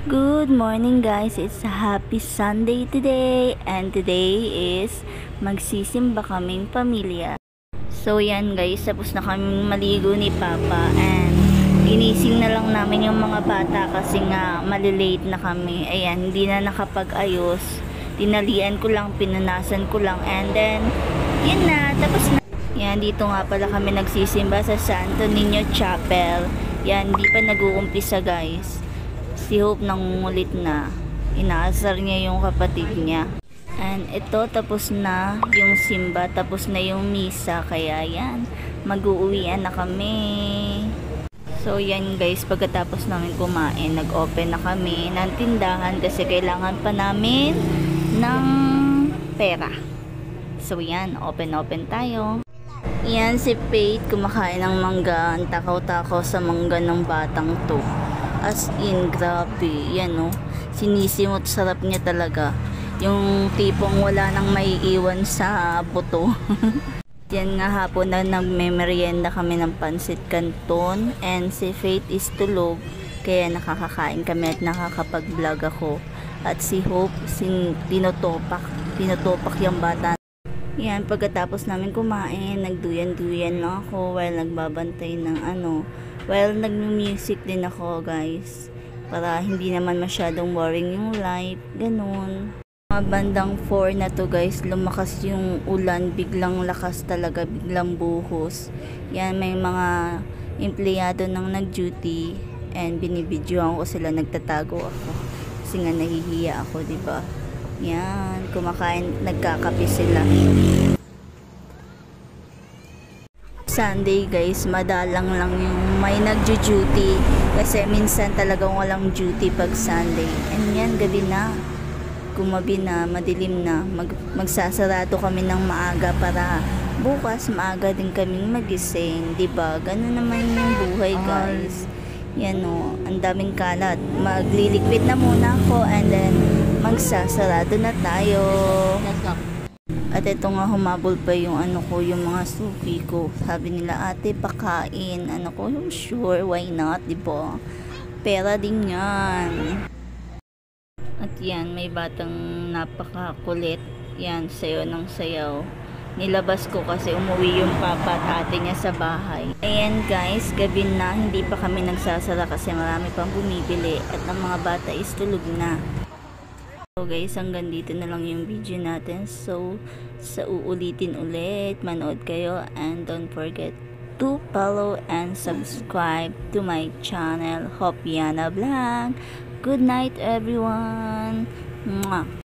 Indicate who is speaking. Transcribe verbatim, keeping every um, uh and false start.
Speaker 1: Good morning guys, it's a happy Sunday today and today is magsisimba kaming pamilya. So yan guys, tapos na kaming maligo ni Papa and ginising na lang namin yung mga bata kasi nga malilate na kami. Ayan, hindi na nakapag-ayos. Tinalian ko lang, pinunasan ko lang and then yun na, tapos na. Yan, dito nga pala kami nagsisimba sa Santo Niño Chapel. Yan, hindi pa nag-uumpisa guys. Si Hope nangungulit na. Inaasar niya yung kapatid niya. And ito, tapos na yung simba, tapos na yung misa. Kaya yan, mag-uuwian na kami. So yan guys, pagkatapos namin kumain, nag-open na kami ng tindahan kasi kailangan pa namin ng pera. So yan, open-open tayo. Yan si Faith, kumakain ng mangga. Ang takaw-takaw sa mangga ng batang to. As in, grabe. Yan o. Sinisimot, sarap niya talaga. Yung tipong wala nang maiiwan sa buto. Yan nga hapon na nagme-merienda kami ng pansit canton. And si Faith is tulog. Kaya nakakakain kami at nakakapag-vlog ako. At si Hope, sin dinotopak. Dinotopak yung bata. Yan, pagkatapos namin kumain, nagduyan-duyan lang ako while nagbabantay ng ano. Well, nag-music din ako guys para hindi naman masyadong boring yung life, ganun. Mga bandang four na to guys, lumakas yung ulan, biglang lakas talaga, biglang buhos. Yan, may mga empleyado nang nag-duty and binibidyoan ko sila, nagtatago ako kasi nga nahihiya ako, diba? Yan, kumakain, nagkakape sila. Sunday guys, madalang lang yung may nagjo-duty kasi minsan talagang walang duty pag Sunday. And yan, gabi na, gumabi na, madilim na, Mag magsasarado kami ng maaga para bukas maaga din kaming magising, diba? Ganun naman yung buhay guys. Yan o, ang daming kalat. Magliliquid na muna ako and then magsasarado na tayo. At ito nga, humabol pa yung ano ko, yung mga suki ko. Sabi nila, ate, pakain. Ano ko, sure, why not, diba? Pera din yan. At yan, may batang napakakulit. Yan, sayo ng sayaw. Nilabas ko kasi umuwi yung papa at ate niya sa bahay. Ayan guys, gabi na, hindi pa kami nagsasara kasi marami pang bumibili. At ang mga bata is tulog na. So guys, hanggang dito na lang yung video natin. So, sa uulitin ulit, manood kayo and don't forget to follow and subscribe to my channel, Hopiana Vlog. Good night everyone. Mwah.